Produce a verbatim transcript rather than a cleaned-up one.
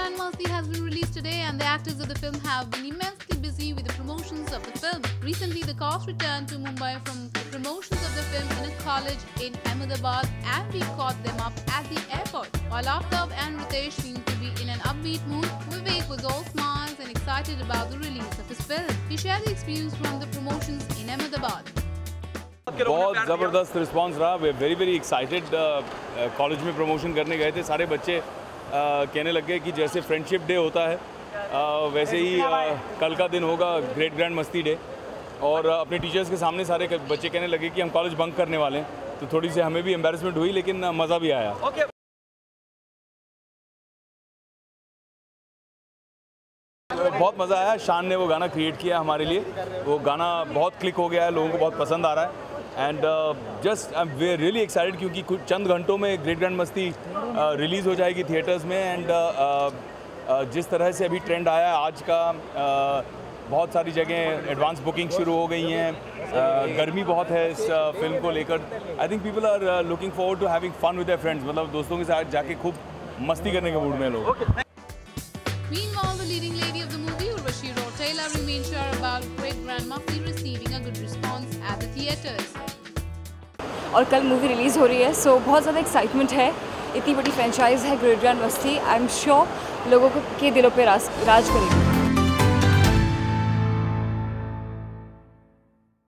Grand Masti has been released today and the actors of the film have been immensely busy with the promotions of the film. Recently, the cast returned to Mumbai from the promotions of the film in a college in Ahmedabad and we caught them up at the airport. While Aftab and Ritesh seemed to be in an upbeat mood, Vivek was all smiles and excited about the release of his film. He shared the experience from the promotions in Ahmedabad. बहुत ज़बरदस्त response रहा. वे very very excited. College में promotion करने गए थे. सारे बच्चे uh, कहने लग गए कि जैसे फ्रेंडशिप डे होता है uh, वैसे ही uh, कल का दिन होगा ग्रेट ग्रैंड मस्ती डे. और uh, अपने टीचर्स के सामने सारे बच्चे कहने लगे कि हम कॉलेज बंक करने वाले हैं. तो थोड़ी सी हमें भी एम्बैरेसमेंट हुई लेकिन uh, मज़ा भी आया. okay. बहुत मज़ा आया. शान ने वो गाना क्रिएट किया हमारे लिए. वो गाना बहुत क्लिक हो गया है, लोगों को बहुत पसंद आ रहा है. And just I am really excited क्योंकि कुछ चंद घंटों में ग्रेट ग्रैंड मस्ती रिलीज़ हो जाएगी थिएटर्स में. एंड uh, uh, जिस तरह से अभी ट्रेंड आया है आज का, uh, बहुत सारी जगह एडवांस बुकिंग शुरू हो गई हैं. uh, गर्मी बहुत है इस uh, फिल्म को लेकर. I think people are looking forward to having fun with their friends. मतलब दोस्तों के साथ जाके खूब मस्ती करने के मूड में लोग. Meanwhile, the leading lady of the movie, Urvashi Rotela, remains sure about Great Grand Masti receiving a good response at the theatres. और कल मूवी रिलीज़ हो रही है, सो बहुत ज़्यादा एक्साइटमेंट है. इतनी बड़ी फ्रेंचाइज है ग्रेट ग्रैंड मस्ती. आई एम श्योर लोगों के दिलों पे राज राज करेगी.